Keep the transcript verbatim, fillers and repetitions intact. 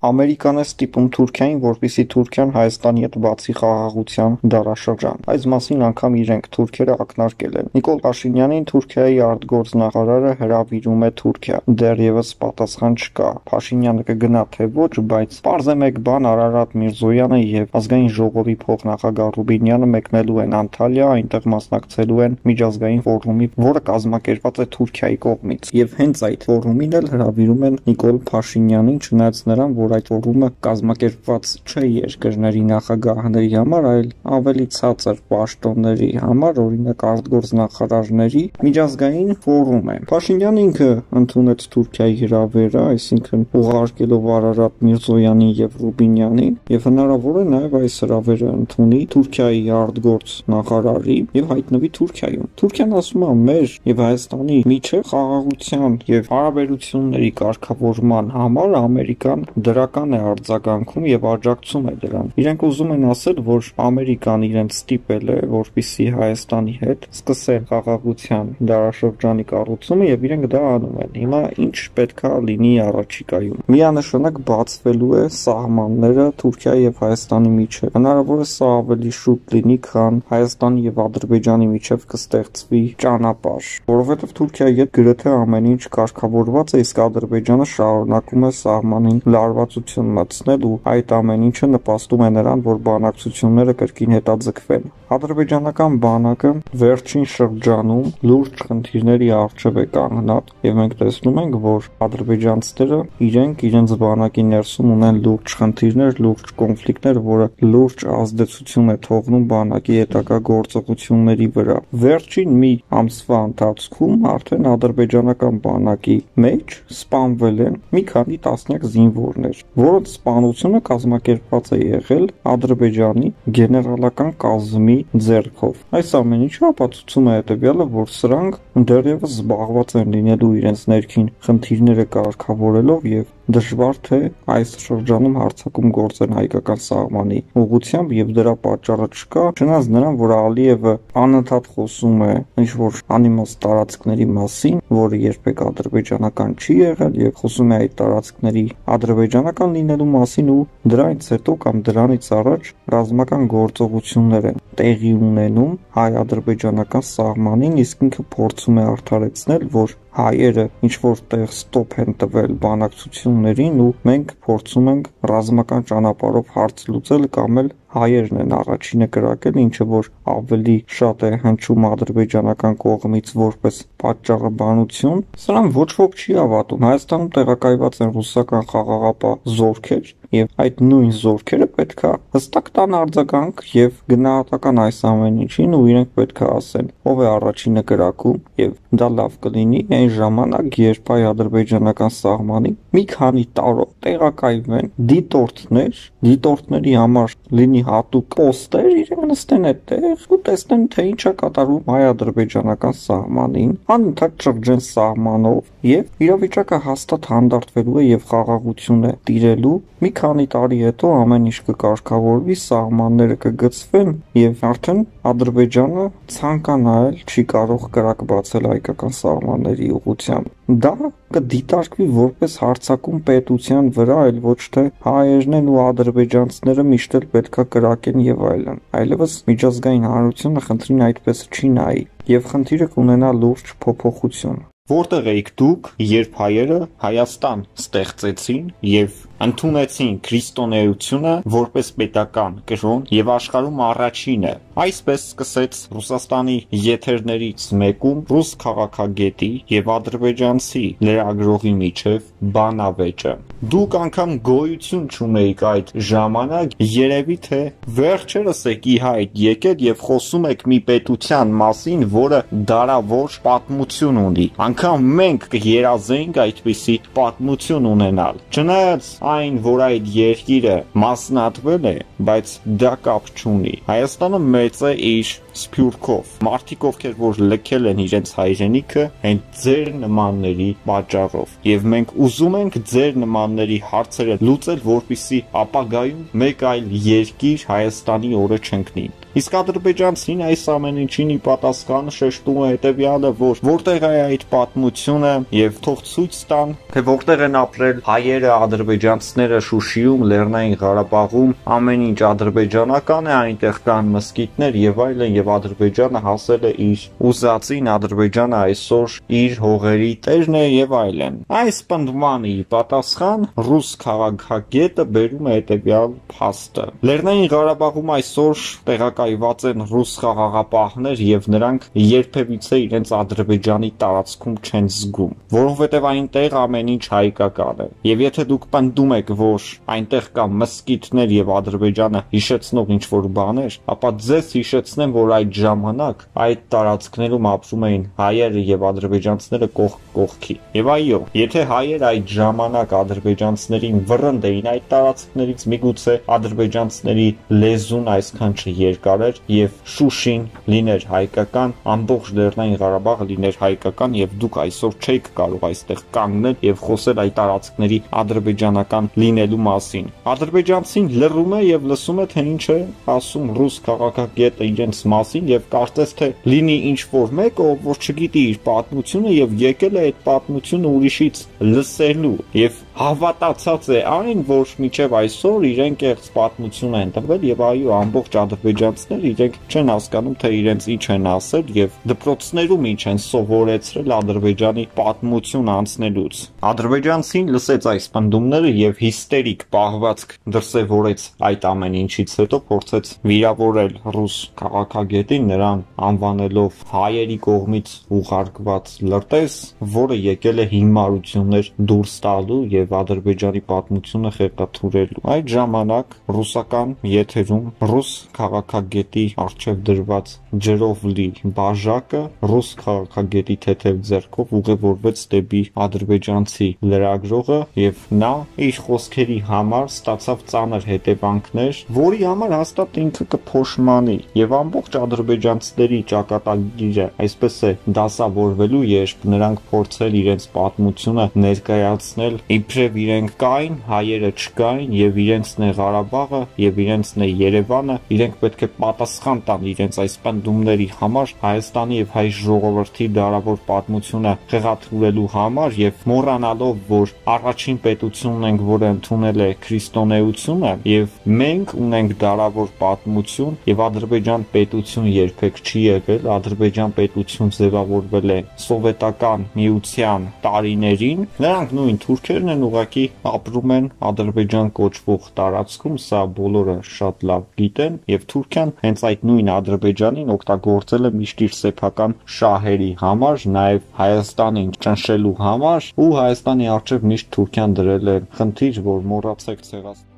Ամերիկան է ստիպում Թուրքիային, որպեսզի Թուրքիան Հայաստանի հետ բացի խաղաղության դարաշրջան։ Այս մասին անգամ իրենք թուրքերը ակնարկել են։ Նիկոլ Փաշինյանին Թուրքիայի արտգործնախարարը հրավիրում է Թուրքիա։ Դեռևս պատասխան չկա։ Փաշինյանը կգնա թե ոչ, բայց պարզ է մեկ բան՝ Արարատ Միրզոյանը եւ ազգային ժողովի փոխնախագահ Ռուբինյանը մեկնելու են Անտալիա, այնտեղ մասնակցելու են միջազգային ֆորումի, որը կազմակերպված է Թուրքիայի կողմից։ Եվ հենց այդ ֆորումին էլ հրավիրում են Նիկոլ Փաշինյանին, չնայած նրան, որ այդ ֆորումը կազմակերպված չէ երկրների նախագահների համար, այլ ավելի ցածր պաշտոնների համար, օրինակ արտգործնախարարների միջազգային ֆորում է։ Փաշինյանը ինքը ընդունեց Թուրքիայի հրավերը, այսինքն ուղարկելով Արարատ Միրզոյանին եւ Ռուբինյանին, եւ հնարավոր է նաեւ այս հրավերը ընդունի Թուրքիայի արտգործ նախարարի եւ հայտնվի Թուրքիայում։ Թուրքիան ասում է, մեր եւ Հայաստանի միջեւ խաղաղության եւ հարաբերությունների կարգավորման համար Ամերիկան դրական է արձագանքում եւ աջակցում է դրան։ Իրենք ուզում են ասել, որ Ամերիկան իրենց ստիպել է, որպեսզի Հայաստանի հետ սկսեն խաղաղության դարաշրջանի կառուցումը եւ իրենք դա անում են։ Հիմա ինչ պետքա լինի առաջիկայում։ Միանշանակ բացվելու է սահմանները Թուրքիայի եւ Հայաստանի միջեւ։ Հնարավոր է սա ավելի շուտ լինի, քան Հայաստանի եւ Ադրբեջանի միջեւ կստեղծվի ճանապարհ, որովհետեւ Թուրքիայի հետ գրեթե ամեն ինչ կարգավորված է, իսկ Ադրբեջանը շարունակում է սահմանին լարվածություն մտցնել ու այդ ամեն ինչը նպաստում է նրան, որ բանակցությունները կրկին հետաձգվեն։ Ադրբեջանական բանակը վերջին շրջանում լուրջ խնդիրների առջև է կանգնած եւ մենք տեսնում ենք, որ ադրբեջանցիները իրենք իրենց բանակի ներսում ունեն լուրջ խնդիրներ, լուրջ կոնֆլիկտներ, որը լուրջ ազդեցություն է թողնում բանակի հետագա գործողությունների վրա։ Վերջին մի ամսվա ընթացքում արդեն ադրբեջանական բանակի մեջ սպանվել են մի քանի տասնյակ զինվորներ, որոնց սպանությունը կազմակերպված է եղել Ադրբեջանի գեներալական կազմի ձեռքով։ Այս ամեն ինչը ապացուցում է հետևյալը, որ սրանք դեռևս զբաղված են լինելու իրենց ներքին խնդիրները կարգավորելով եւ դժվար թե այս շրջանում հարձակում գործեն հայկական սահմանի ուղղությամբ եւ դրա պատճառը չկա, չնայած նրան, որ Ալիևը անընդհատ խոսում է ինչ-որ անիմաստ տարածքների մասին, որը երբեք ադրբեջանական չի եղել եւ խոսում է այդ տարածքների ադրբեջանական լինելու մասին ու դրանից հետո կամ դրանից առաջ ռազմական գործողություններ են տեղի ունենում հայ-ադրբեջանական սահմանին, իսկ ինքը փորձում է արդարեցնել, որ հայերը ինչ-որ տեղ ստոպ են տվել բանակցություններին ու մենք փորձում ենք ռազմական ճանապարհով հարց լուծել կամ էլ հայերն են առաջինը կրակել, ինչը որ ավելի շատ է հնչում ադրբեջանական կողմից որպես պատճառաբանություն, սրան ոչ ոք չի հավատում։ Հայաստանում տեղակայված են ռուսական խաղաղապահ զորքեր եւ այդ նույն զորքերը պետքա հստակ տան արձագանք եւ գնահատական այս ամեն ինչին ու իրենք պետքա ասեն ով է առաջինը կրակում եւ դա լավ կլինի այն ժամանակ, երբ հայ-ադրբեջանական սահմանի մի քանի տարով տեղակայվեն դիտորդներ, դիտորդների համար լինի հատուկ պոստեր, իրենք նստեն այդտեղ ու տեսնեն թե ինչ է կատարվում հայ-ադրբեջանական սահմանին, անընդհատ շրջեն սահմանով եւ իրավիճակը հաստատ հանդարտվելու է եւ խաղաղություն է տիրելու։ Մի քանի տարի հետո ամեն ինչ կկարգավորվի, սահմանները կգծվեն եւ արդեն Ադրբեջանը ցանկանալ չի կարող կրակ բացել հայկական սահմանների ուղղությամբ։ Դա կդիտարկվի որպես հարձակում պետության վրա, այլ ոչ թե հայերն են ու ադրբեջանցիները միշտ էլ պետքա կրակեն եւ այլն։ Այլևս միջազգային հանրությունը խնդրին այդպես չի նայի եւ խնդիրը կունենա լուրջ փոփոխություն։ Որտեղ էիք դուք, երբ հայերը Հայաստան ստեղծեցին եւ ընդունեցին քրիստոնեությունը որպես պետական կրոն եւ աշխարհում առաջինը։ Այսպես սկսեց Ռուսաստանի եթերներից մեկում ռուս քաղաքագետի եւ ադրբեջանցի լրագրողի միջև բանավեճը։ Դուք անգամ գոյություն չունեիք այդ ժամանակ, երևի թե վերջերս եք ի հայտ եկել եւ խոսում եք մի պետության մասին, որը դարավոր պատմություն ունի։ Անգամ մենք կերազենք այդպիսի պատմություն ունենալ։ Չնայած այն, որ այդ երկիրը մասնատվել է, բայց դա կապ չունի։ Հայաստանը մեծ է իր սփյուռքով։ Մարդիկ, ովքեր որ լքել են իրենց հայրենիքը, հենց ձեր նմանների պատճառով։ Եվ մենք ուզում ենք ձեր նմանների հարցերը լուծել, որպեսզի ապագայում մեկ այլ երկիր Հայաստանի օրը չընկնի։ Իսկ ադրբեջանցին այս ամեն ինչին ի պատասխան շեշտում է հետևյալը, որ որտեղ է այդ պատմությունը եւ թող ցույց տան, թե որտեղ են ապրել հայերը, ադրբեջանցիները Շուշիում, Լեռնային Ղարաբաղում, ամեն ինչ ադրբեջանական է, այնտեղ կան մզկիթներ եւ այլն, եւ Ադրբեջանը հասել է իր ուզածին, Ադրբեջանը այսօր իր հողերի տերն է եւ այլն։ Այս պնդմանի պատասխան ռուս քաղաքագետը բերում է հետևյալ փաստը։ Լեռնային Ղարաբաղում այսօր տեղակայված են ռուս խաղաղապահներ եւ նրանք երբևիցե իրենց Ադրբեջանի տարածքում չեն զգում, որովհետեւ այնտեղ ամեն ինչ հայկական է։ Եվ եթե դուք պնդում եք, որ այնտեղ կա մզկիթներ եւ Ադրբեջանը հիշեցնող ինչ-որ բաներ, ապա ձեզ հիշեցնեմ, որ այդ ժամանակ այդ տարածքներում ապրում էին հայերը եւ ադրբեջանցիները կողք կողքի։ Եվ այո, եթե հայերը այդ ժամանակ ադրբեջանցիներին վռնդեին այդ տարածքներից, միգուցե ադրբեջանցիների լեզուն այսքան չերկար էր եւ Շուշին լիներ հայկական, ամբողջ Լեռնային Ղարաբաղը լիներ հայկական եւ դուք այսօր չեք կարող այստեղ կանգնել եւ խոսել այդ տարածքների ադրբեջանական լինելու մասին։ Ադրբեջանցին լռում է եւ լսում է, թե ինչ է ասում ռուս քաղաքագետը իրենց մասին եւ կարծես թե լինի ինչ-որ մեկը, որ չգիտի իր պատմությունը եւ եկել է այդ պատմությունը ուրիշից լսելու եւ հավատացած է այն, որ մինչեւ այսօր իրեն կեղծ պատմություն են տվել եւ այո, ամբողջ ադրբեջանցիները իրենք չեն հասկանում, թե իրենց ինչ են ասել եւ դպրոցներում ինչ են սովորեցրել Ադրբեջանի պատմություն անցնելուց։ Ադրբեջանցին լսեց այս պնդումները եւ հիստերիկ պահվածք դրսևորեց այդ ամեն ինչից հետո փորձեց վիրավորել ռուս քաղաքագետին, նրան անվանելով հայերի կողմից ուղարկված լրտես, որը եկել է հիմարություններ դուրս տալու եւ Ադրբեջանի պատմությունը խեղաթյուրելու։ Այդ ժամանակ ռուսական եթերում ռուս քաղաքագետի առջև դրված ջրով լի բաժակը ռուս քաղաքագետի թեթև ձեռքով ուղևորվեց դեպի ադրբեջանցի լրագրողը եւ նա իր խոսքերի համար ստացավ ծանր հետևանքներ, որի համար հաստատ ինքը կփոշմանի եւ ամբողջ ադրբեջանցիների ճակատագիրը այսպես է դասավորվելու, երբ նրանք փորձել իրենց պատմությունը ներկայացնել իբրև իրենք կային, հայերը չկային եւ իրենցն է Ղարաբաղը եւ իրենցն է Երևանը, իրենք պետք է պատասխան տան իրենց այս պնդումների համար Հայաստանի եւ հայ ժողովրդի դարավոր պատմությունը խեղաթյուրելու համար եւ մոռանալով, որ առաջին պետությունն ենք, որը ընդունել է քրիստոնեությունը եւ մենք ունենք դարավոր պատմություն եւ Ադրբեջան պետություն երբեք չի եղել, Ադրբեջան պետություն ձևավորվել է սովետական միության տարիներին, նրանք նույն թուրքերն են, ուղղակի ապրում են Ադրբեջան կոչվող տարածքում, սա բոլորը շատ լավ գիտեն եւ Թուրքիան հենց այդ նույն Ադրբեջանին օգտագործել է միշտ իր սեփական շահերի համար, նաեւ Հայաստանին ճնշելու համար ու Հայաստանի առջև միշտ Թուրքիան դրել է խնդիր, որ մոռացեք ցեղասպան